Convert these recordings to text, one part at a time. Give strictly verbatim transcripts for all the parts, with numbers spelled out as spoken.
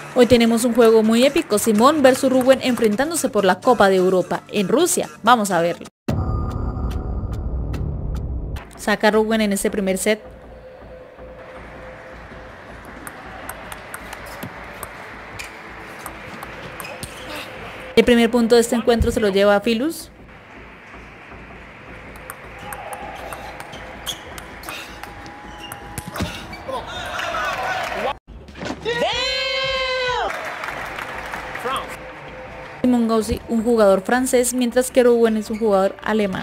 Hoy tenemos un juego muy épico, Simón versus Rubén enfrentándose por la Copa de Europa en Rusia. Vamos a verlo. Saca Rubén en este primer set. El primer punto de este encuentro se lo lleva a Philus. Simon Gauzy, un jugador francés, mientras que Rubén es un jugador alemán.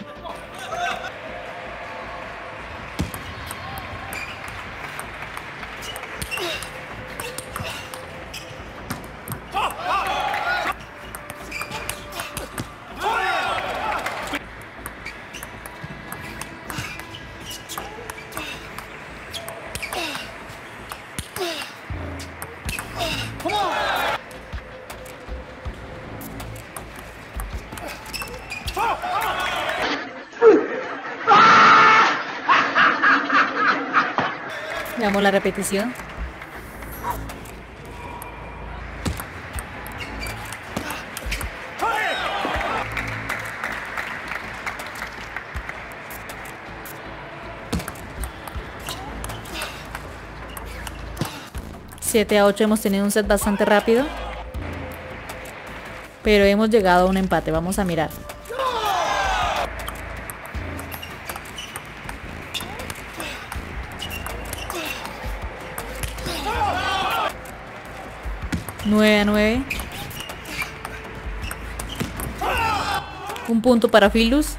Veamos la repetición. siete a ocho, hemos tenido un set bastante rápido, pero hemos llegado a un empate. Vamos a mirar. nueve a nueve. Un punto para Philus.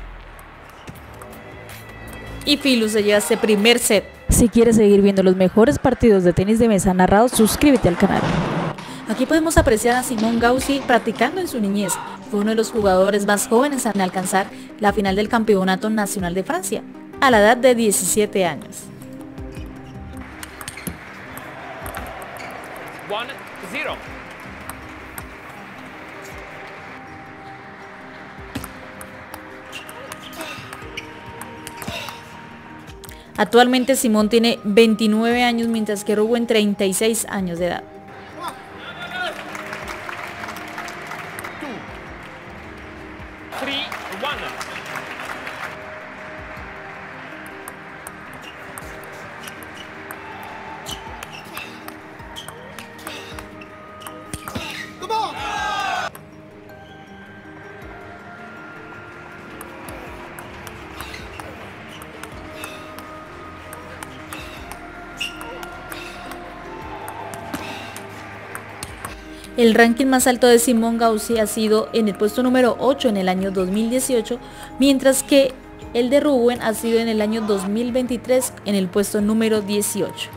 Y Philus se lleva este primer set. Si quieres seguir viendo los mejores partidos de tenis de mesa narrados, suscríbete al canal. Aquí podemos apreciar a Simon Gauzy practicando en su niñez. Fue uno de los jugadores más jóvenes en alcanzar la final del Campeonato Nacional de Francia, a la edad de diecisiete años. uno cero. Actualmente Simón tiene veintinueve años, mientras que Rubén treinta y seis años de edad. El ranking más alto de Simon Gauzy ha sido en el puesto número ocho en el año dos mil dieciocho, mientras que el de Rubén ha sido en el año dos mil veintitrés en el puesto número dieciocho.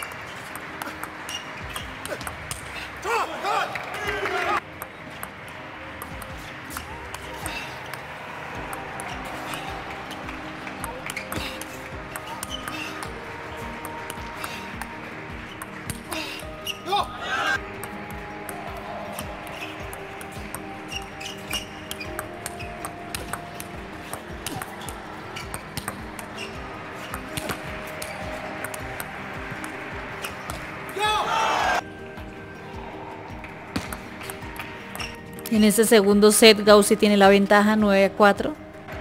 En este segundo set Gauzy tiene la ventaja nueve a cuatro.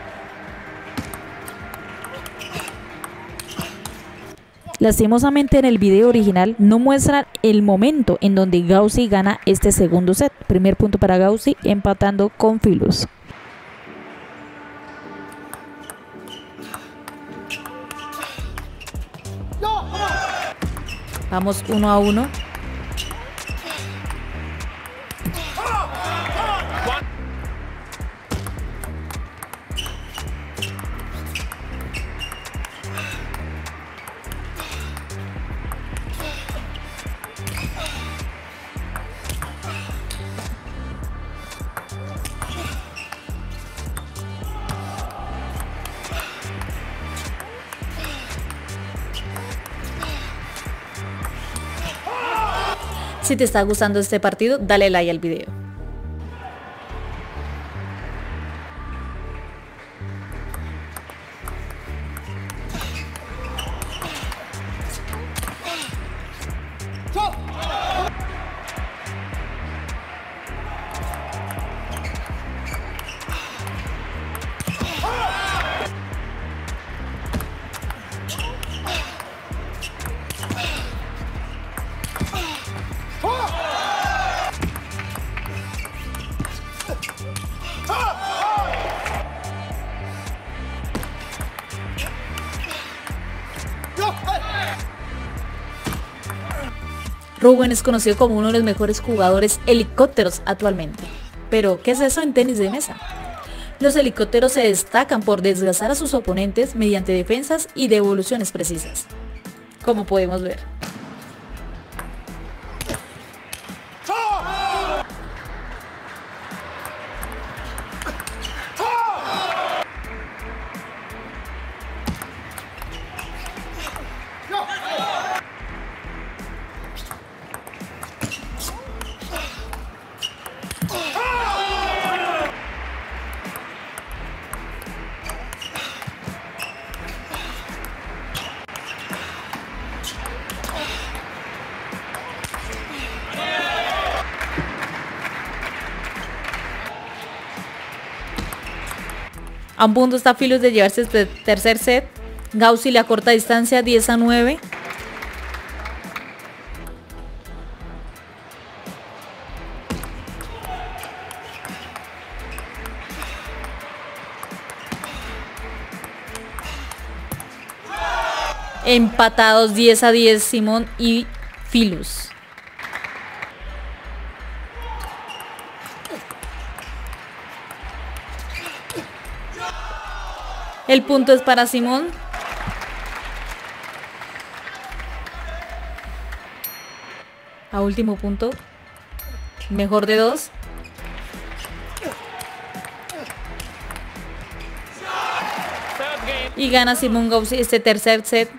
Lastimosamente en el video original no muestran el momento en donde Gauzy gana este segundo set. Primer punto para Gauzy, empatando con Philus. Vamos uno a uno. Si te está gustando este partido, dale like al video. Rubén es conocido como uno de los mejores jugadores helicópteros actualmente. Pero, ¿qué es eso en tenis de mesa? Los helicópteros se destacan por desgastar a sus oponentes mediante defensas y devoluciones precisas, como podemos ver. A un punto está Philus de llevarse este tercer set. Gauzy le acorta distancia diez a nueve. Empatados diez a diez Simón y Philus. El punto es para Simón. A último punto. Mejor de dos. Y gana Simón Gauzy este tercer set.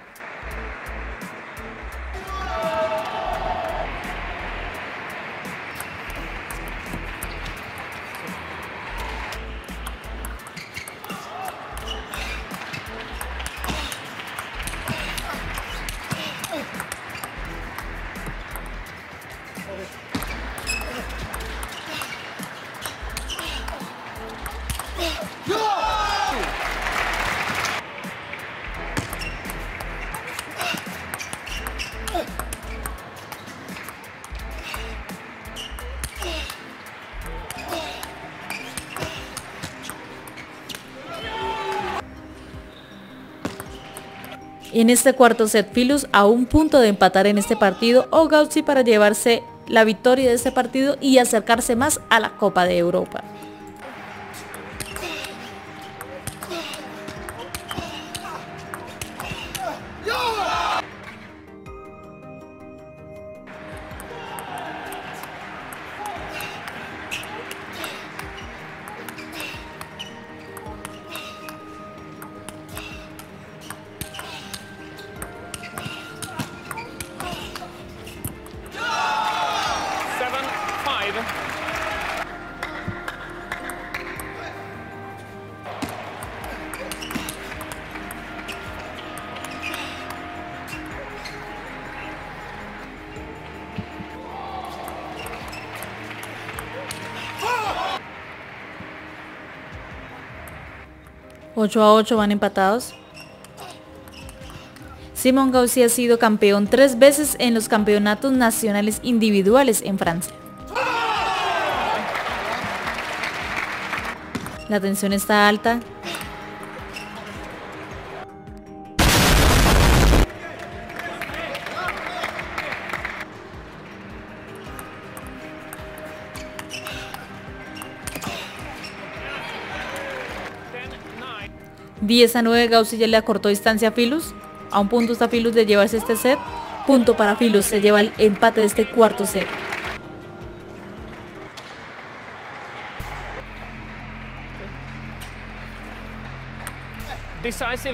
En este cuarto set, Philus a un punto de empatar en este partido o Gauzy para llevarse la victoria de este partido y acercarse más a la Copa de Europa. ocho a ocho van empatados. Simón Gauzy ha sido campeón tres veces en los campeonatos nacionales individuales en Francia. La tensión está alta. diez a nueve, Gauzy ya le acortó distancia a Philus. A un punto está Philus de llevarse este set. Punto para Philus, se lleva el empate de este cuarto set. Decisive.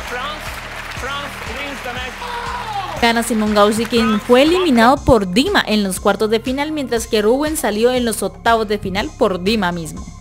Gana Simón Gauzy, quien fue eliminado por Dima en los cuartos de final, mientras que Rubens salió en los octavos de final por Dima mismo.